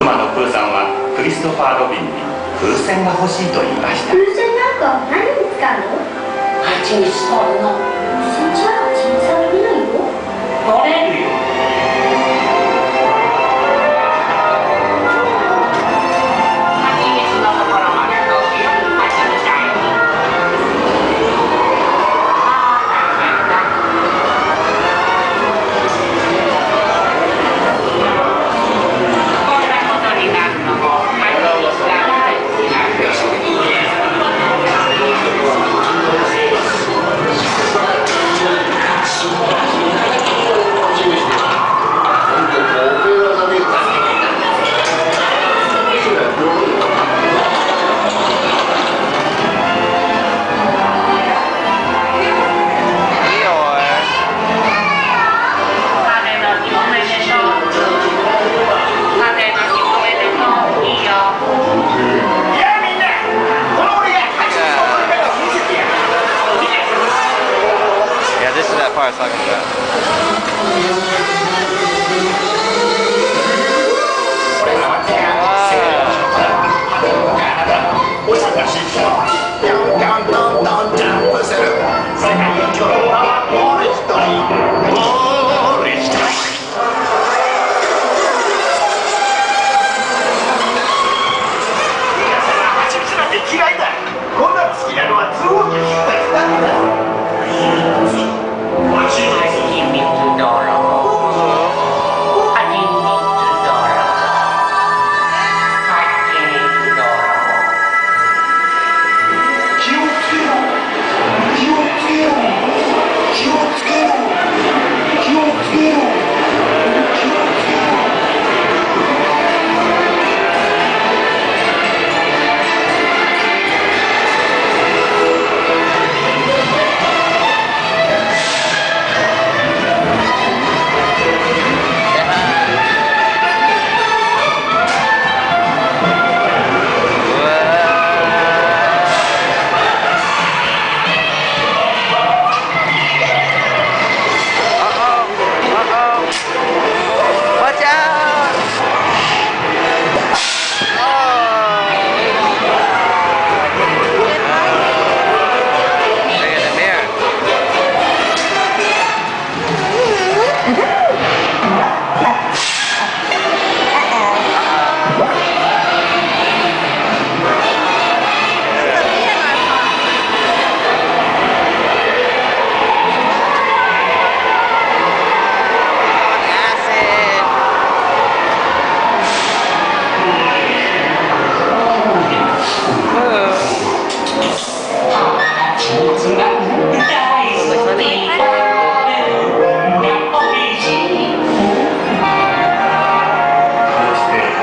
妻のプーさんはクリストファー・ロビンに風船が欲しいと言いました。 風船なんか何に使うの？ 蜂に使うの。 風船じゃ蜂に触れないよ。 取れるよ。蜂蜜のところまで飛ぶよ、蜂みたいに。こんなことになるのも蜂蜜が大好きなんです。 This is that part I was talking about.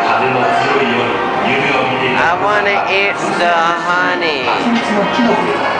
蜂蜜のキノコ